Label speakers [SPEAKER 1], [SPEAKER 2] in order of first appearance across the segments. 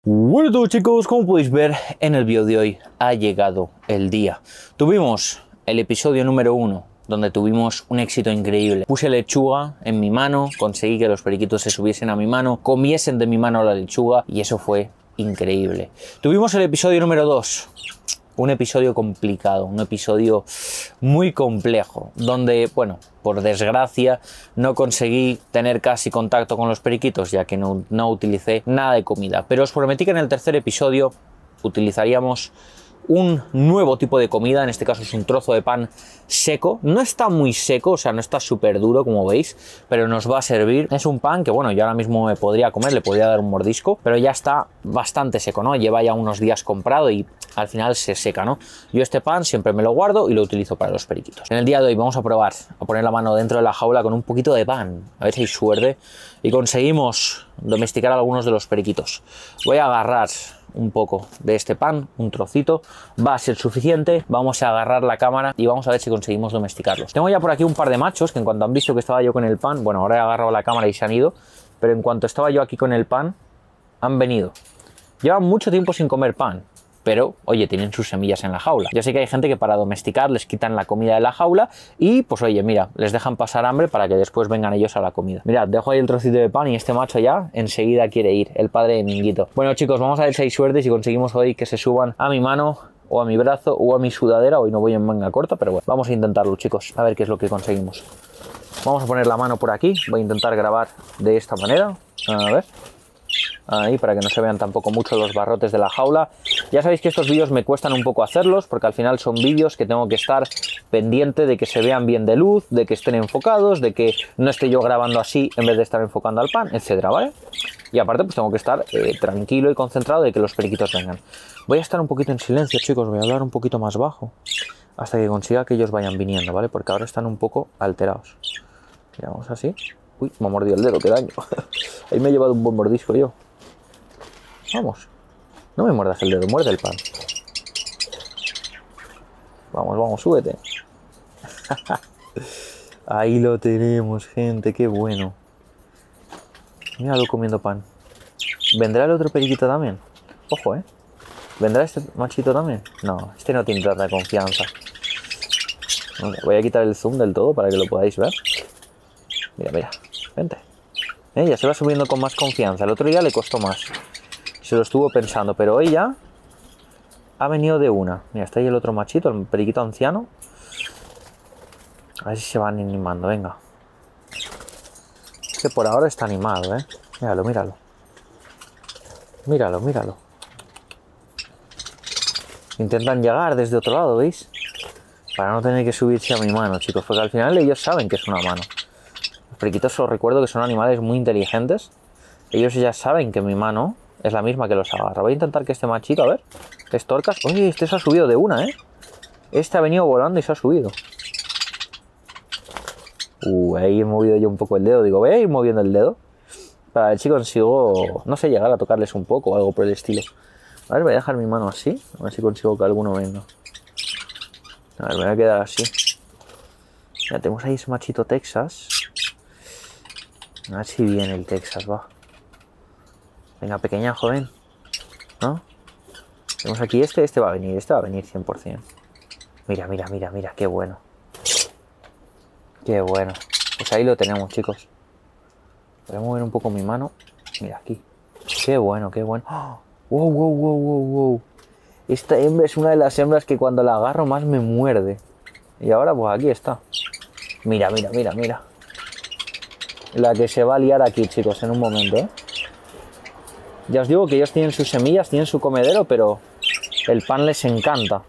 [SPEAKER 1] Bueno, todos chicos, como podéis ver en el vídeo de hoy ha llegado el día. Tuvimos el episodio número 1, donde tuvimos un éxito increíble. Puse lechuga en mi mano, conseguí que los periquitos se subiesen a mi mano, comiesen de mi mano la lechuga y eso fue increíble. Tuvimos el episodio número 2. Un episodio complicado, un episodio muy complejo, donde, bueno, por desgracia no conseguí tener casi contacto con los periquitos, ya que no utilicé nada de comida. Pero os prometí que en el tercer episodio utilizaríamos un nuevo tipo de comida, en este caso es un trozo de pan seco. No está muy seco, o sea, no está súper duro como veis, pero nos va a servir. Es un pan que, bueno, yo ahora mismo me podría comer, le podría dar un mordisco, pero ya está bastante seco, ¿no? Lleva ya unos días comprado y al final se seca, ¿no? Yo este pan siempre me lo guardo y lo utilizo para los periquitos. En el día de hoy vamos a probar a poner la mano dentro de la jaula con un poquito de pan, a ver si hay suerte y conseguimos domesticar a algunos de los periquitos. Voy a agarrar un poco de este pan, un trocito, va a ser suficiente. Vamos a agarrar la cámara y vamos a ver si conseguimos domesticarlos. Tengo ya por aquí un par de machos que en cuanto han visto que estaba yo con el pan, bueno, ahora he agarrado la cámara y se han ido, pero en cuanto estaba yo aquí con el pan, han venido. Llevan mucho tiempo sin comer pan, pero, oye, tienen sus semillas en la jaula. Yo sé que hay gente que para domesticar les quitan la comida de la jaula y, pues, oye, mira, les dejan pasar hambre para que después vengan ellos a la comida. Mirad, dejo ahí el trocito de pan y este macho ya enseguida quiere ir, el padre de Minguito. Bueno, chicos, vamos a ver si hay suerte, si conseguimos hoy que se suban a mi mano o a mi brazo o a mi sudadera. Hoy no voy en manga corta, pero bueno, vamos a intentarlo, chicos, a ver qué es lo que conseguimos. Vamos a poner la mano por aquí, voy a intentar grabar de esta manera, a ver. Ahí, para que no se vean tampoco mucho los barrotes de la jaula. Ya sabéis que estos vídeos me cuestan un poco hacerlos, porque al final son vídeos que tengo que estar pendiente de que se vean bien de luz, de que estén enfocados, de que no esté yo grabando así en vez de estar enfocando al pan, etcétera, ¿vale? Y aparte pues tengo que estar tranquilo y concentrado de que los periquitos vengan. Voy a estar un poquito en silencio, chicos, voy a hablar un poquito más bajo hasta que consiga que ellos vayan viniendo, ¿vale? Porque ahora están un poco alterados. Mira, vamos así. Uy, me ha mordido el dedo, qué daño. Ahí me he llevado un buen mordisco yo. Vamos, no me muerdas el dedo, muerde el pan. Vamos, vamos, súbete. Ahí lo tenemos, gente, qué bueno. Míralo comiendo pan. ¿Vendrá el otro periquito también? Ojo, ¿vendrá este machito también? No, este no tiene tanta confianza. Voy a quitar el zoom del todo para que lo podáis ver. Mira, mira, vente. Ya se va subiendo con más confianza. El otro día le costó más. Se lo estuvo pensando, pero ella ha venido de una. Mira, está ahí el otro machito, el periquito anciano. A ver si se van animando, venga. Es que por ahora está animado, Míralo, míralo. Míralo, míralo. Intentan llegar desde otro lado, ¿veis? Para no tener que subirse a mi mano, chicos, porque al final ellos saben que es una mano. Los periquitos os recuerdo que son animales muy inteligentes. Ellos ya saben que mi mano es la misma que los agarra. Voy a intentar que este machito, a ver, estorcas. Oye, este se ha subido de una, Este ha venido volando y se ha subido. Ahí he movido yo un poco el dedo. Digo, voy a ir moviendo el dedo para ver si consigo, no sé, llegar a tocarles un poco o algo por el estilo. A ver, voy a dejar mi mano así, a ver si consigo que alguno venga. A ver, me voy a quedar así. Ya tenemos ahí ese machito Texas. A ver si viene el Texas, va. Venga, pequeña, joven. ¿No? Tenemos aquí este va a venir 100%. Mira, mira, mira, mira, qué bueno. Qué bueno. Pues ahí lo tenemos, chicos. Voy a mover un poco mi mano. Mira, aquí. Qué bueno, qué bueno. ¡Oh! ¡Wow, wow, wow, wow, wow! Esta hembra es una de las hembras que cuando la agarro más me muerde. Y ahora, pues aquí está. Mira, mira, mira, mira. La que se va a liar aquí, chicos, en un momento, Ya os digo que ellos tienen sus semillas, tienen su comedero, pero el pan les encanta.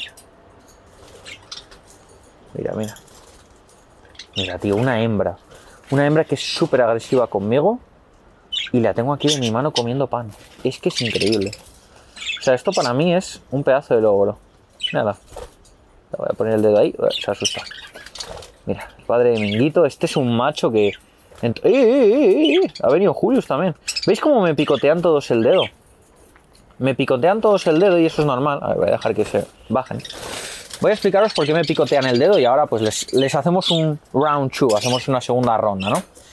[SPEAKER 1] Mira, mira. Mira, tío, una hembra. Una hembra que es súper agresiva conmigo. Y la tengo aquí en mi mano comiendo pan. Es que es increíble. O sea, esto para mí es un pedazo de logro. Nada. Le voy a poner el dedo ahí. Se asusta. Mira, el padre de Minguito. Este es un macho que... Ha venido Julius también. ¿Veis cómo me picotean todos el dedo? Me picotean todos el dedo y eso es normal. A ver, voy a dejar que se bajen. Voy a explicaros por qué me picotean el dedo y ahora pues les hacemos un round 2, hacemos una segunda ronda, ¿no?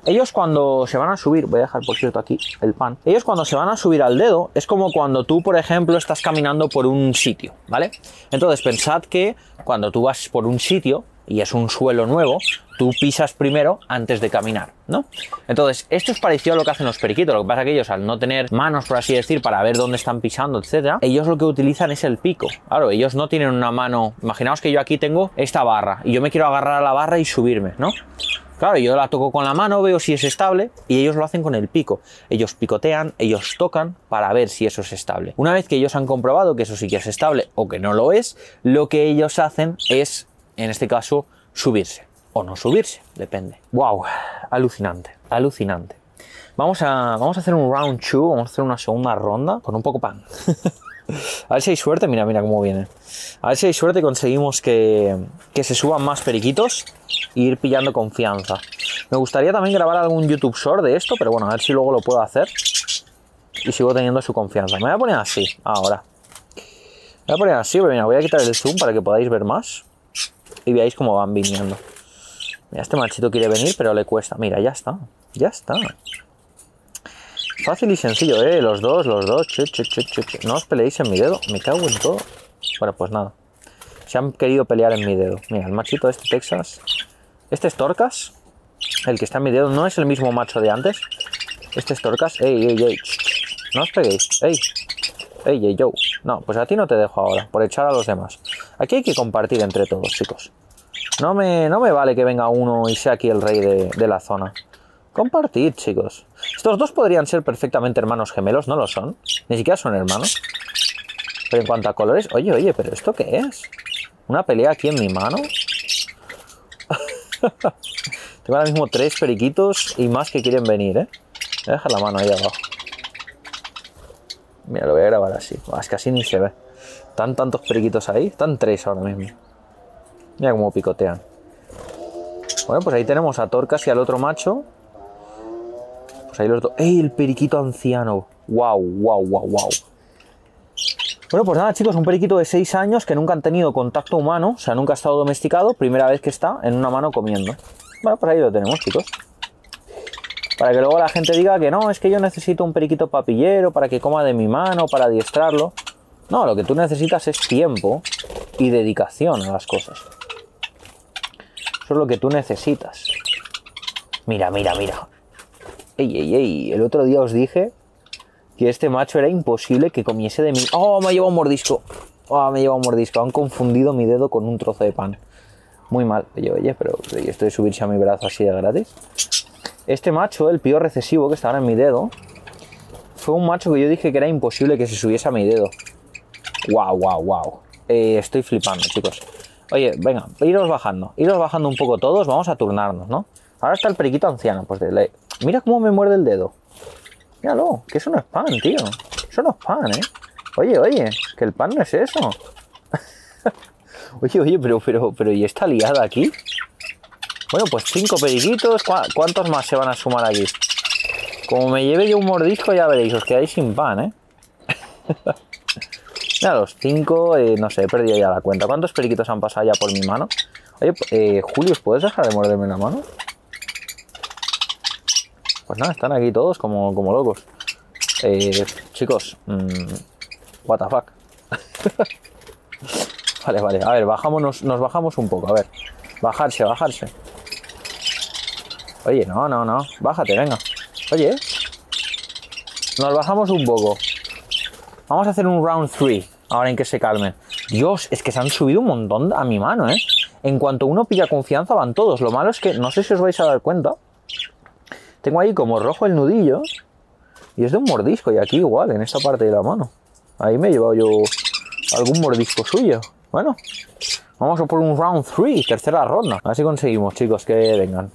[SPEAKER 1] Ellos cuando se van a subir, voy a dejar por cierto aquí el pan, ellos cuando se van a subir al dedo es como cuando tú, por ejemplo, estás caminando por un sitio, ¿vale? Entonces pensad que cuando tú vas por un sitio y es un suelo nuevo, tú pisas primero antes de caminar, ¿no? Entonces, esto es parecido a lo que hacen los periquitos, lo que pasa es que ellos, al no tener manos, por así decir, para ver dónde están pisando, etcétera, ellos lo que utilizan es el pico. Claro, ellos no tienen una mano. Imaginaos que yo aquí tengo esta barra y yo me quiero agarrar a la barra y subirme, ¿no? Claro, yo la toco con la mano, veo si es estable y ellos lo hacen con el pico. Ellos picotean, ellos tocan para ver si eso es estable. Una vez que ellos han comprobado que eso sí que es estable o que no lo es, lo que ellos hacen es, en este caso, subirse. O no subirse, depende. ¡Wow! Alucinante, alucinante. Vamos a hacer un round 2, vamos a hacer una segunda ronda con un poco pan. A ver si hay suerte, mira cómo viene. A ver si hay suerte y conseguimos que se suban más periquitos e ir pillando confianza. Me gustaría también grabar algún YouTube Short de esto, pero bueno, a ver si luego lo puedo hacer. Y sigo teniendo su confianza. Me voy a poner así, ahora. Me voy a poner así, pero mira, voy a quitar el zoom para que podáis ver más. Y veáis cómo van viniendo. Mira, este machito quiere venir, pero le cuesta. Mira, ya está, ya está. Fácil y sencillo, los dos. No os peleéis en mi dedo, me cago en todo. Bueno, pues nada. Se han querido pelear en mi dedo. Mira, el machito este Texas. Este es Torcas. El que está en mi dedo no es el mismo macho de antes. Este es Torcas. Ey. No os peguéis. Ey, yo. No, pues a ti no te dejo ahora, por echar a los demás. Aquí hay que compartir entre todos, chicos. No me vale que venga uno y sea aquí el rey de la zona. Compartid, chicos. Estos dos podrían ser perfectamente hermanos gemelos, no lo son. Ni siquiera son hermanos. Pero en cuanto a colores... Oye, ¿pero esto qué es? ¿Una pelea aquí en mi mano? Tengo ahora mismo 3 periquitos y más que quieren venir, ¿eh? Voy a dejar la mano ahí abajo. Mira, lo voy a grabar así. Es que así ni se ve. Están tantos periquitos ahí. Están 3 ahora mismo. Mira cómo picotean. Bueno, pues ahí tenemos a Torcas y al otro macho. Pues ahí los dos. ¡Ey, el periquito anciano! ¡Wow! Bueno, pues nada, chicos, un periquito de 6 años que nunca han tenido contacto humano, o sea, nunca ha estado domesticado, primera vez que está en una mano comiendo. Bueno, pues ahí lo tenemos, chicos. Para que luego la gente diga que no, es que yo necesito un periquito papillero para que coma de mi mano, para adiestrarlo. No, lo que tú necesitas es tiempo y dedicación a las cosas. Eso es lo que tú necesitas. Mira. Ey. El otro día os dije que este macho era imposible que comiese de mí. ¡Oh, me ha llevado un mordisco! Han confundido mi dedo con un trozo de pan. Muy mal. Oye, pero esto de subirse a mi brazo así de gratis. Este macho, el pío recesivo que está ahora en mi dedo, fue un macho que yo dije que era imposible que se subiese a mi dedo. ¡Wow! Estoy flipando, chicos. Oye, venga, iros bajando un poco todos, vamos a turnarnos, ¿no? Ahora está el periquito anciano, pues mira cómo me muerde el dedo. Míralo, que eso no es pan, tío. Eso no es pan, ¿eh? Oye, que el pan no es eso. Oye, pero ¿y esta liada aquí? Bueno, pues 5 periquitos. ¿Cuántos más se van a sumar aquí? Como me lleve yo un mordisco, ya veréis, os quedáis sin pan, ¿eh? Mira, los 5, no sé, he perdido ya la cuenta. ¿Cuántos periquitos han pasado ya por mi mano? Oye, Julius, ¿puedes dejar de morderme la mano? Pues nada, están aquí todos como locos. Chicos, what the fuck. Vale, a ver, nos bajamos un poco, a ver. Bajarse. Oye, no, bájate, venga. Oye, nos bajamos un poco. Vamos a hacer un round 3, ahora en que se calmen. Dios, es que se han subido un montón a mi mano, ¿eh? En cuanto uno pilla confianza van todos. Lo malo es que, no sé si os vais a dar cuenta, tengo ahí como rojo el nudillo y es de un mordisco, y aquí igual, en esta parte de la mano. Ahí me he llevado yo algún mordisco suyo. Bueno, vamos a por un round 3, tercera ronda. A ver si conseguimos, chicos, que vengan.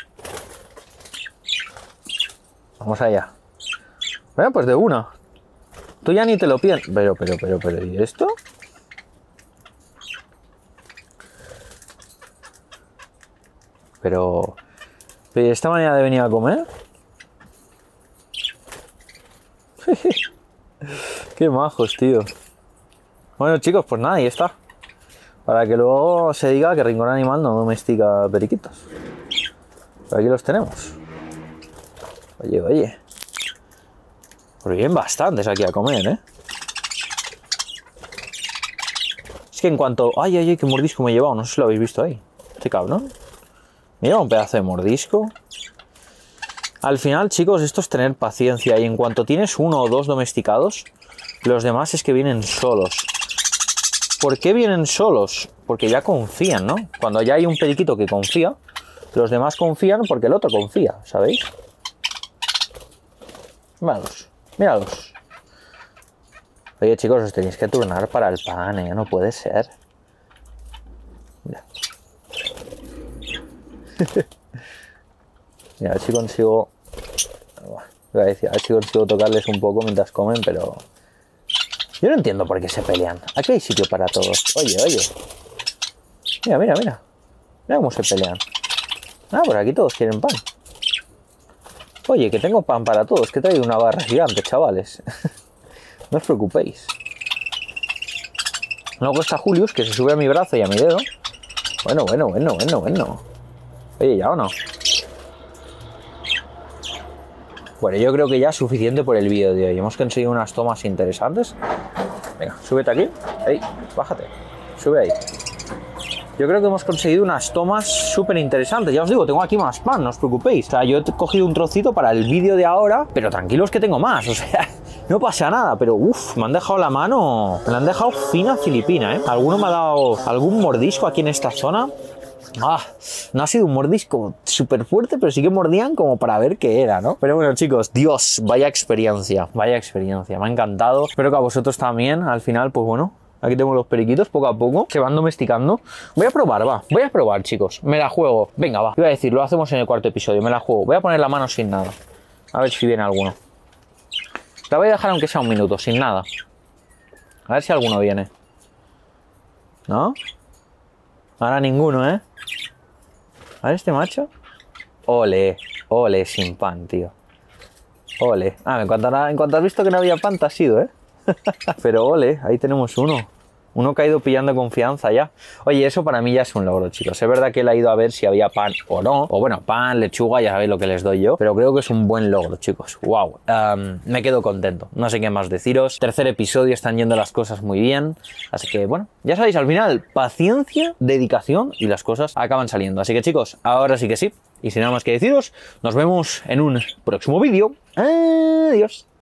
[SPEAKER 1] Vamos allá. Bueno, pues de una. Tú ya ni te lo piensas. Pero, ¿y esto? Pero esta manera de venir a comer. Qué majos, tío. Bueno, chicos, pues nada, ahí está. Para que luego se diga que Rincón Animal no domestica periquitos. Pero aquí los tenemos. Oye, oye. Pues vienen bastantes aquí a comer, ¿eh? Es que en cuanto... Ay, ay, ay, qué mordisco me he llevado. No sé si lo habéis visto ahí. Este cabrón. Mira, un pedazo de mordisco. Al final, chicos, esto es tener paciencia. Y en cuanto tienes uno o dos domesticados, los demás es que vienen solos. ¿Por qué vienen solos? Porque ya confían, ¿no? Cuando ya hay un periquito que confía, los demás confían porque el otro confía, ¿sabéis? Míralos, míralos. Oye, chicos, os tenéis que turnar para el pan, ¿eh? No puede ser. Mira. Mira, a ver si consigo... Voy a decir, a ver si consigo tocarles un poco mientras comen, pero... Yo no entiendo por qué se pelean. Aquí hay sitio para todos. Oye, oye. Mira, mira, mira. Mira cómo se pelean. Ah, por aquí todos quieren pan. Oye, que tengo pan para todos. Que he traído una barra gigante, chavales. No os preocupéis. Luego está Julius, que se sube a mi brazo y a mi dedo. Bueno, bueno, bueno, bueno, bueno. Oye, ¿ya o no? Bueno, yo creo que ya es suficiente por el vídeo de hoy. Hemos conseguido unas tomas interesantes. Venga, súbete aquí. Ahí, bájate. Sube ahí. Yo creo que hemos conseguido unas tomas súper interesantes. Ya os digo, tengo aquí más pan, no os preocupéis. O sea, yo he cogido un trocito para el vídeo de ahora, pero tranquilos que tengo más. O sea, no pasa nada. Pero uff, me han dejado la mano. Me la han dejado fina filipina, ¿eh? Alguno me ha dado algún mordisco aquí en esta zona. Ah, no ha sido un mordisco súper fuerte, pero sí que mordían como para ver qué era, ¿no? Pero bueno, chicos, Dios, vaya experiencia, me ha encantado. Espero que a vosotros también. Al final, pues bueno, aquí tenemos los periquitos, poco a poco se van domesticando. Voy a probar, chicos, me la juego. Venga, va, iba a decir, lo hacemos en el cuarto episodio, me la juego. Voy a poner la mano sin nada, a ver si viene alguno. La voy a dejar aunque sea un minuto, sin nada. A ver si alguno viene. ¿No? Ahora ninguno, ¿eh? A ver este macho. Ole, ole, sin pan, tío. Ole. Ah, en cuanto has visto que no había pan, te has ido, ¿eh? Pero ole, ahí tenemos uno. Uno que ha ido pillando confianza ya. Oye, eso para mí ya es un logro, chicos. Es verdad que él ha ido a ver si había pan o no. O bueno, pan, lechuga, ya sabéis lo que les doy yo. Pero creo que es un buen logro, chicos. Wow. Me quedo contento. No sé qué más deciros. Tercer episodio, están yendo las cosas muy bien. Así que, bueno, ya sabéis, al final, paciencia, dedicación y las cosas acaban saliendo. Así que, chicos, ahora sí que sí. Y sin nada más que deciros, nos vemos en un próximo vídeo. Adiós.